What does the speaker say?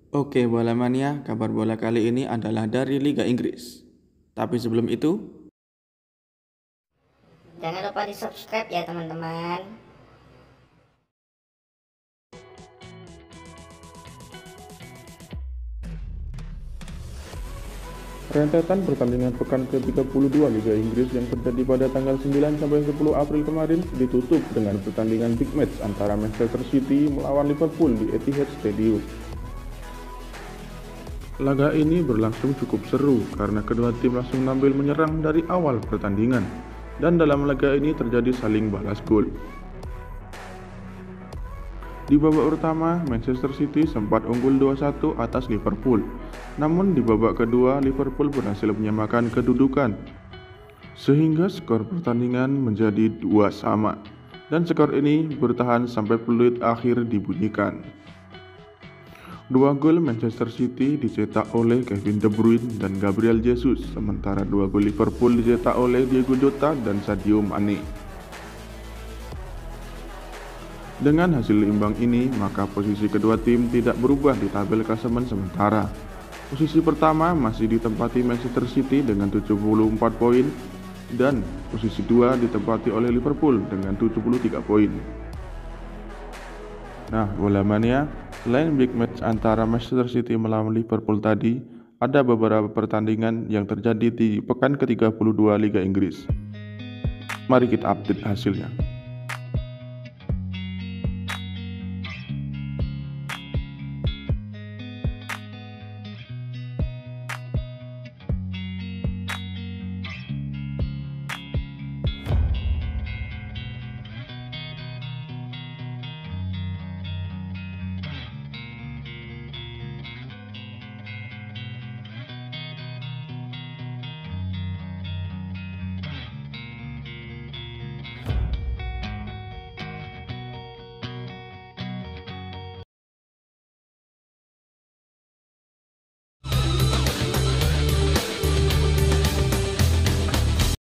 Oke, bola mania, kabar bola kali ini adalah dari Liga Inggris. Tapi sebelum itu, Jangan lupa di subscribe ya teman-teman. Rentetan pertandingan pekan ke-32 Liga Inggris yang terjadi pada tanggal 9 sampai 10 April kemarin ditutup dengan pertandingan big match antara Manchester City melawan Liverpool di Etihad Stadium. Laga ini berlangsung cukup seru karena kedua tim langsung tampil menyerang dari awal pertandingan, dan dalam laga ini terjadi saling balas gol. Di babak pertama, Manchester City sempat unggul 2-1 atas Liverpool. Namun di babak kedua, Liverpool berhasil menyamakan kedudukan, sehingga skor pertandingan menjadi 2-2. Dan skor ini bertahan sampai peluit akhir dibunyikan. Dua gol Manchester City dicetak oleh Kevin De Bruyne dan Gabriel Jesus, sementara dua gol Liverpool dicetak oleh Diego Jota dan Sadio Mane. Dengan hasil imbang ini, maka posisi kedua tim tidak berubah di tabel klasemen sementara. Posisi pertama masih ditempati Manchester City dengan 74 poin, dan posisi 2 ditempati oleh Liverpool dengan 73 poin. Nah, bola mania, selain big match antara Manchester City melawan Liverpool tadi, ada beberapa pertandingan yang terjadi di pekan ke-32 Liga Inggris. Mari kita update hasilnya.